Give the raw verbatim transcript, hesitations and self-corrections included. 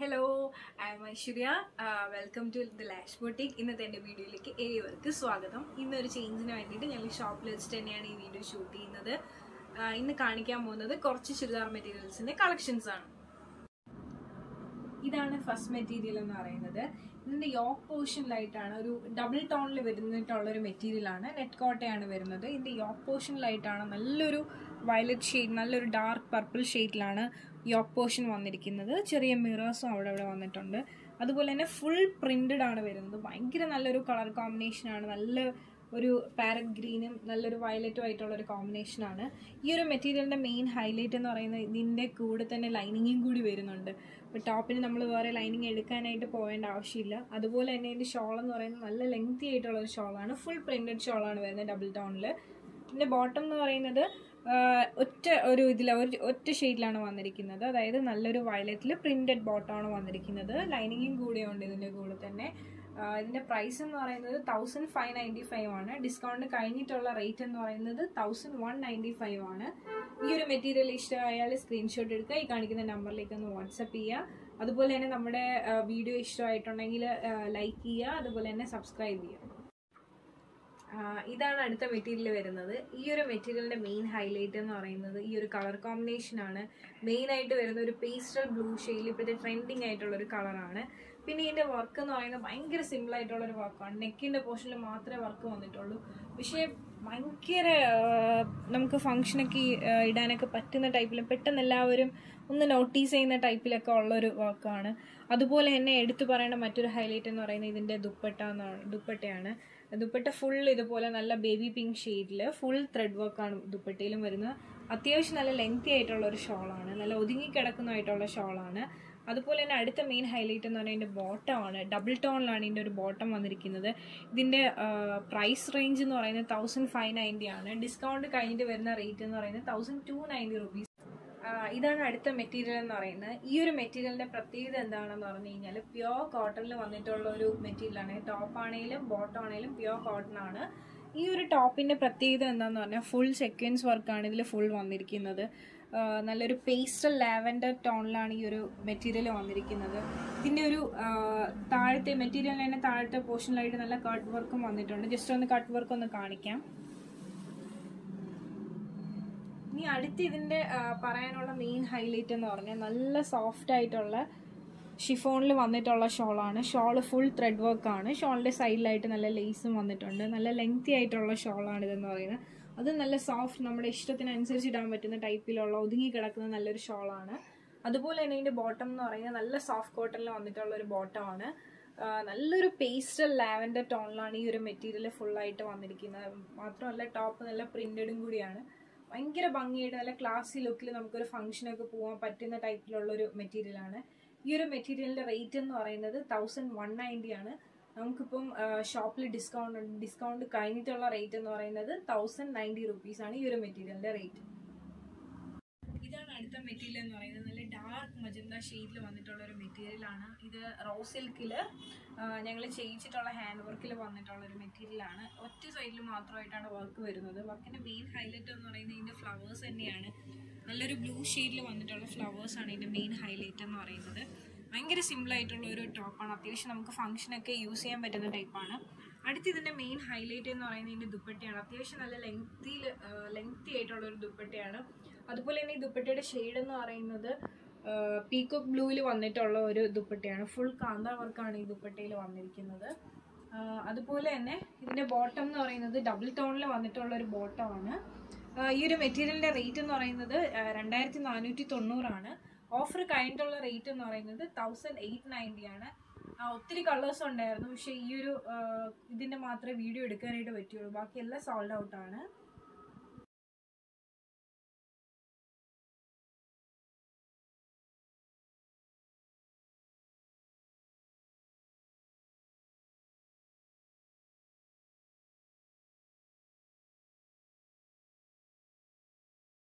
Hello, I am Aishwarya. Uh, welcome to the Lash Boutique. In this video, I am welcome. In this change, I am shop list video shooting. In the Karnika Mona, the Korchi Chudar materials in the collections. This is the first material. In the yoke portion light, double tone material. Net cotton. In the yoke portion light, violet shade, dark purple shade. Yoke portion വന്നിരിക്കുന്നത് ചെറിയ മിറേഴ്സും അവിടെ അവിടെ വന്നിട്ടുണ്ട്. അതുപോലെ തന്നെ full printed ആണ് വരുന്നത്. ഭയങ്കര നല്ലൊരു കളർ കോമ്പിനേഷൻ ആണ്. നല്ല ഒരു പാരറ്റ് ഗ്രീനും നല്ലൊരു വയലറ്റും ആയിട്ടുള്ള ഒരു കോമ്പിനേഷൻ ആണ്. ഈ ഒരു മെറ്റീരിയലിന്റെ മെയിൻ ഹൈലൈറ്റ് എന്ന് പറയുന്നത് ഇതിന്റെ കൂടെ തന്നെ ലൈനിങ്ങും കൂടി വരുന്നുണ്ട്. അപ്പോൾ ടോപ്പിന് നമ്മൾ വേറെ ലൈനിങ് എടുക്കാനായിട്ട് പോവേണ്ട ആവശ്യമില്ല. അതുപോലെ തന്നെ ഇതിന്റെ ഷോൾ എന്ന് പറയുന്നത് നല്ല ലെങ്തി ആയിട്ടുള്ള ഒരു ഷോൾ ആണ്. ഫുൾ പ്രിന്റഡ് ഷോൾ ആണ് വരുന്നത് ഡബിൾ ടോണിൽ. ഇതിന്റെ ബോട്ടം എന്ന് പറയുന്നത് ഒറ്റ ഒരു ഇതിൽ ഒറ്റ ഷെയ്ഡിലാണ് വന്നിരിക്കുന്നത്. അതായത് നല്ലൊരു വയലറ്റിൽ പ്രിന്റഡ് ബോട്ടമാണ് വന്നിരിക്കുന്നത്. ലൈനിങ്ങും കൂടെ ഉണ്ട് ഇതിന്റെ കൂടെ തന്നെ. ഇതിന്റെ പ്രൈസ് എന്ന് പറയുന്നത് തൗസൻഡ് ഫൈവ് നയൻറ്റി ഫൈവ് ആണ്. ഡിസ്കൗണ്ട് കഴിഞ്ഞിട്ടുള്ള റേറ്റ് എന്ന് പറയുന്നത് തൗസൻഡ് വൺ നയൻറ്റി ഫൈവ് ആണ്. ഈ ഒരു മെറ്റീരിയൽ ഇഷ്ടമായാൽ സ്ക്രീൻഷോട്ട് എടുക്കുക. ഈ കാണിക്കുന്ന നമ്പറിലേക്ക് ഒന്ന് വാട്സപ്പ് ചെയ്യുക. അതുപോലെ തന്നെ നമ്മുടെ വീഡിയോ ഇഷ്ടമായിട്ടുണ്ടെങ്കിൽ ലൈക്ക് ചെയ്യുക. അതുപോലെ തന്നെ സബ്സ്ക്രൈബ് ചെയ്യുക. ഇതാണ് അടുത്ത മെറ്റീരിയൽ വരുന്നത്. ഈ ഒരു മെറ്റീരിയലിന്റെ മെയിൻ ഹൈലൈറ്റ് എന്ന് പറയുന്നത് ഈ ഒരു കളർ കോമ്പിനേഷൻ ആണ്. മെയിൻ ആയിട്ട് വരുന്ന ഒരു പേസ്റ്റൽ ബ്ലൂ ഷെയ്ഡിൽ ഇപ്പോഴത്തെ ട്രെൻഡിങ് ആയിട്ടുള്ള ഒരു കളറാണ്. പിന്നെ ഇതിന്റെ വർക്ക് എന്ന് പറയുന്നത് ഭയങ്കര സിമ്പിൾ ആയിട്ടുള്ള ഒരു വർക്കാണ്. നെക്കിന്റെ പോർഷനിൽ മാത്രമേ വർക്ക് വന്നിട്ടുള്ളൂ. പക്ഷേ ഭയങ്കര നമുക്ക് ഫംഗ്ഷനൊക്കെ ഇടാനൊക്കെ പറ്റുന്ന ടൈപ്പിലും പെട്ടെന്ന് എല്ലാവരും ഒന്ന് നോട്ടീസ് ചെയ്യുന്ന ടൈപ്പിലൊക്കെ ഉള്ളൊരു വർക്കാണ്. അതുപോലെ തന്നെ എടുത്തു പറയേണ്ട മറ്റൊരു ഹൈലൈറ്റ് എന്ന് പറയുന്നത് ഇതിന്റെ ദുപ്പട്ട എന്നാണ് ദുപ്പട്ടയാണ്. ദുപ്പട്ട ഫുൾ ഇതുപോലെ നല്ല ബേബി പിങ്ക് ഷെയ്ഡിൽ ഫുൾ ത്രെഡ് വർക്കാണ് ദുപ്പട്ടയിലും വരുന്നത്. അത്യാവശ്യം നല്ല ലെങ്തി ആയിട്ടുള്ള ഒരു ഷോളാണ്. നല്ല ഒതുങ്ങി കിടക്കുന്നതായിട്ടുള്ള ഷോളാണ്. അതുപോലെ തന്നെ അടുത്ത മെയിൻ ഹൈലൈറ്റ് എന്ന് പറയുന്നത് ഇതിൻ്റെ ബോട്ടമാണ്. ഡബിൾ ടോണിലാണ് ഇതിൻ്റെ ഒരു ബോട്ടം വന്നിരിക്കുന്നത്. ഇതിൻ്റെ പ്രൈസ് റേഞ്ച് എന്ന് പറയുന്നത് തൗസൻഡ് ഫൈവ് നയൻറ്റി ആണ്. ഡിസ്കൗണ്ട് കഴിഞ്ഞിട്ട് വരുന്ന റേറ്റ് എന്ന് പറയുന്നത് തൗസൻഡ് ടു നയൻറ്റി റുപ്പീസ്. ഇതാണ് അടുത്ത മെറ്റീരിയൽ എന്ന് പറയുന്നത്. ഈ ഒരു മെറ്റീരിയലിന്റെ പ്രത്യേകത എന്താണെന്ന് പറഞ്ഞു കഴിഞ്ഞാൽ പ്യോർ കോട്ടണിൽ വന്നിട്ടുള്ള ഒരു മെറ്റീരിയലാണ്. ടോപ്പ് ആണെങ്കിലും ബോട്ടം ആണെങ്കിലും പ്യോർ കോട്ടൺ ആണ്. ഈ ഒരു ടോപ്പിന്റെ പ്രത്യേകത എന്താന്ന് പറഞ്ഞാൽ ഫുൾ സെക്വൻസ് വർക്കാണ് ഇതിൽ ഫുൾ വന്നിരിക്കുന്നത്. നല്ലൊരു പേസ്റ്റൽ ലാവൻഡർ ടോണിലാണ് ഈ ഒരു മെറ്റീരിയൽ വന്നിരിക്കുന്നത്. ഇതിന്റെ ഒരു താഴത്തെ മെറ്റീരിയലിന് തന്നെ താഴത്തെ പോർഷനിലായിട്ട് നല്ല കട്ട് വർക്കും വന്നിട്ടുണ്ട്. ജസ്റ്റ് ഒന്ന് കട്ട് വർക്ക് ഒന്ന് കാണിക്കാം. ഇനി അടുത്ത് ഇതിന്റെ പറയാനുള്ള മെയിൻ ഹൈലൈറ്റ് എന്ന് പറഞ്ഞാൽ നല്ല സോഫ്റ്റ് ആയിട്ടുള്ള ഷിഫോണിൽ വന്നിട്ടുള്ള ഷോളാണ്. ഷോള് ഫുൾ ത്രെഡ് വർക്കാണ്. ഷോളിന്റെ സൈഡിലായിട്ട് നല്ല ലേസും വന്നിട്ടുണ്ട്. നല്ല ലെങ്തി ആയിട്ടുള്ള ഷോളാണ് ഇതെന്ന് പറയുന്നത്. അത് നല്ല സോഫ്റ്റ് നമ്മുടെ ഇഷ്ടത്തിനനുസരിച്ച് ഇടാൻ പറ്റുന്ന ടൈപ്പിലുള്ള ഒതുങ്ങി കിടക്കുന്ന നല്ലൊരു ഷോളാണ്. അതുപോലെ തന്നെ ഇതിന്റെ ബോട്ടം എന്ന് പറയുന്നത് നല്ല സോഫ്റ്റ് കോട്ടണിൽ വന്നിട്ടുള്ള ഒരു ബോട്ടമാണ്. നല്ലൊരു പേസ്റ്റൽ ലാവൻഡർ ടോണിലാണ് ഈ ഒരു മെറ്റീരിയൽ ഫുള്ളായിട്ട് വന്നിരിക്കുന്നത്. മാത്രമല്ല ടോപ്പ് നല്ല പ്രിന്റഡും കൂടിയാണ്. ഭയങ്കര ഭംഗിയായിട്ട് നല്ല ക്ലാസി ലുക്കിൽ നമുക്കൊരു ഫംഗ്ഷനൊക്കെ പോകാൻ പറ്റുന്ന ടൈപ്പിലുള്ള ഒരു മെറ്റീരിയലാണ്. ഈ ഒരു മെറ്റീരിയലിന്റെ റേറ്റ് എന്ന് പറയുന്നത് തൗസൻഡ് വൺ നയൻറ്റി ആണ്. നമുക്കിപ്പം ഷോപ്പിൽ ഡിസ്കൗണ്ട് ഡിസ്കൗണ്ട് കഴിഞ്ഞിട്ടുള്ള റേറ്റ് എന്ന് പറയുന്നത് തൗസൻഡ് നയൻറ്റി റുപ്പീസ് ആണ് ഈ ഒരു മെറ്റീരിയലിന്റെ റേറ്റ്. ഇതാണ് അടുത്ത മെറ്റീരിയൽ എന്ന് പറയുന്നത്. നല്ല ഡാർക്ക് മജന്ത ഷെയ്ഡിൽ വന്നിട്ടുള്ള ഒരു മെറ്റീരിയലാണ്. ഇത് റോ സിൽക്കിൽ ഞങ്ങൾ ചെയ്യിച്ചിട്ടുള്ള ഹാൻഡ് വർക്കിൽ വന്നിട്ടുള്ള ഒരു മെറ്റീരിയലാണ്. ഒറ്റ സൈഡിൽ മാത്രമായിട്ടാണ് വർക്ക് വരുന്നത്. വർക്കിന്റെ മെയിൻ ഹൈലൈറ്റ് എന്ന് പറയുന്നത് ഇതിന്റെ ഫ്ലവേഴ്സ് തന്നെയാണ്. നല്ലൊരു ബ്ലൂ ഷെയ്ഡിൽ വന്നിട്ടുള്ള ഫ്ലവേഴ്സ് ആണ് ഇതിന്റെ മെയിൻ ഹൈലൈറ്റ് എന്ന് പറയുന്നത്. ഭയങ്കര സിമ്പിൾ ആയിട്ടുള്ള ഒരു ടോപ്പാണ്. അത്യാവശ്യം നമുക്ക് ഫംഗ്ഷനൊക്കെ യൂസ് ചെയ്യാൻ പറ്റുന്ന ടൈപ്പാണ്. അടുത്ത് ഇതിന്റെ മെയിൻ ഹൈലൈറ്റ് എന്ന് പറയുന്നത് ഇതിന്റെ ദുപ്പട്ടയാണ്. അത്യാവശ്യം നല്ല ലെങ്തിയിൽ ലെങ്തി ആയിട്ടുള്ള ഒരു ദുപ്പട്ടയാണ്. അതുപോലെ തന്നെ ഈ ദുപ്പട്ടയുടെ ഷെയ്ഡ് എന്ന് പറയുന്നത് പീക്കോക്ക് ബ്ലൂവിൽ വന്നിട്ടുള്ള ഒരു ദുപ്പട്ടയാണ്. ഫുൾ കാന്ത വർക്കാണ് ഈ ദുപ്പട്ടയിൽ വന്നിരിക്കുന്നത്. അതുപോലെ തന്നെ ഇതിന്റെ ബോട്ടം എന്ന് പറയുന്നത് ഡബിൾ ടോണിൽ വന്നിട്ടുള്ള ഒരു ബോട്ടമാണ്. ഈ ഒരു മെറ്റീരിയലിന്റെ റേറ്റ് എന്ന് പറയുന്നത് രണ്ടായിരത്തി നാനൂറ്റി തൊണ്ണൂറാണ്. ഓഫർ കഴിഞ്ഞിട്ടുള്ള റേറ്റ് എന്ന് പറയുന്നത് തൗസൻഡ് എയ്റ്റ് നയൻറ്റി ആണ്. ഒത്തിരി കളേഴ്സ് ഉണ്ടായിരുന്നു. പക്ഷേ ഈ ഒരു ഇതിന്റെ മാത്രമേ വീഡിയോ എടുക്കാനായിട്ട് പറ്റുള്ളൂ. ബാക്കി എല്ലാം സോൾഡ് ഔട്ട് ആണ്.